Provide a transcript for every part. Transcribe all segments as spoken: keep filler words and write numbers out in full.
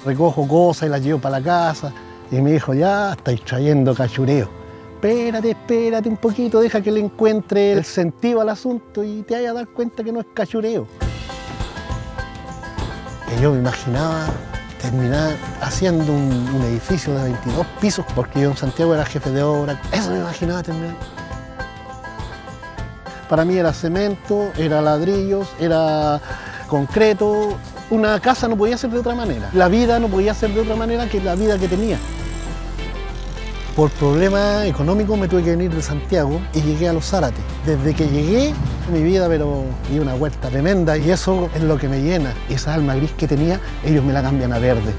Recojo cosas y las llevo para la casa. Y me dijo, ya estáis trayendo cachureo. Espérate, espérate un poquito, deja que le encuentre el sentido al asunto y te vayas a dar cuenta que no es cachureo. Y yo me imaginaba terminar haciendo un, un edificio de veintidós pisos, porque yo en Santiago era jefe de obra. Eso me imaginaba terminar. Para mí era cemento, era ladrillos, era concreto. Una casa no podía ser de otra manera. La vida no podía ser de otra manera que la vida que tenía. Por problemas económicos me tuve que venir de Santiago y llegué a Los Zárates. Desde que llegué, mi vida pero dio una vuelta tremenda y eso es lo que me llena. Esa alma gris que tenía, ellos me la cambian a verde.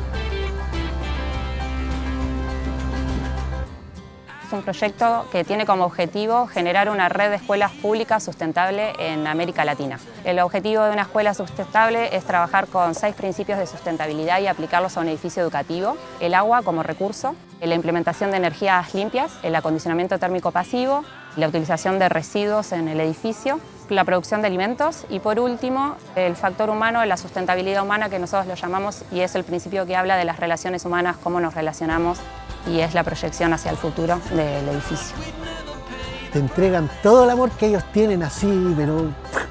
Es un proyecto que tiene como objetivo generar una red de escuelas públicas sustentable en América Latina. El objetivo de una escuela sustentable es trabajar con seis principios de sustentabilidad y aplicarlos a un edificio educativo. El agua como recurso, la implementación de energías limpias, el acondicionamiento térmico pasivo, la utilización de residuos en el edificio, la producción de alimentos y por último el factor humano, la sustentabilidad humana que nosotros lo llamamos y es el principio que habla de las relaciones humanas, cómo nos relacionamos y es la proyección hacia el futuro del edificio. Te entregan todo el amor que ellos tienen así, pero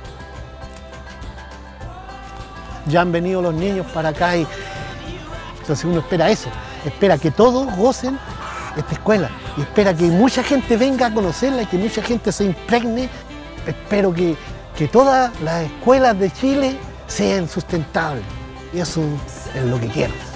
ya han venido los niños para acá y entonces uno espera eso, espera que todos gocen esta escuela y espera que mucha gente venga a conocerla y que mucha gente se impregne. Espero que, que todas las escuelas de Chile sean sustentables y eso es lo que quiero.